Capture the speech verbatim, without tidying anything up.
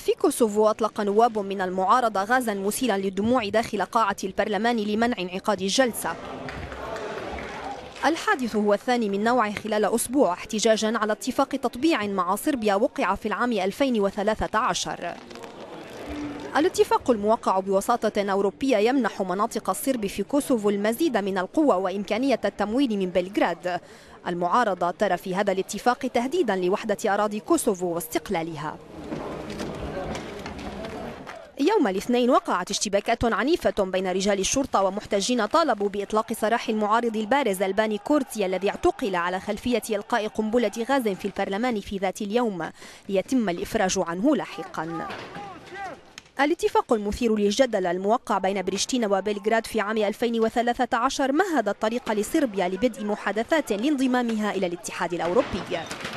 في كوسوفو أطلق نواب من المعارضة غازا مسيلا للدموع داخل قاعة البرلمان لمنع انعقاد الجلسة. الحادث هو الثاني من نوعه خلال أسبوع، احتجاجا على اتفاق تطبيع مع صربيا وقع في العام ألفين وثلاثة عشر. الاتفاق الموقع بوساطة أوروبية يمنح مناطق الصرب في كوسوفو المزيد من القوة وإمكانية التمويل من بلغراد. المعارضة ترى في هذا الاتفاق تهديدا لوحدة أراضي كوسوفو واستقلالها. يوم الاثنين وقعت اشتباكات عنيفة بين رجال الشرطة ومحتجين طالبوا بإطلاق سراح المعارض البارز الباني كورتي الذي اعتقل على خلفية إلقاء قنبلة غاز في البرلمان في ذات اليوم، ليتم الإفراج عنه لاحقا. الاتفاق المثير للجدل الموقع بين بريشتينا وبلغراد في عام ألفين وثلاثة عشر مهد الطريق لصربيا لبدء محادثات لانضمامها إلى الاتحاد الأوروبي.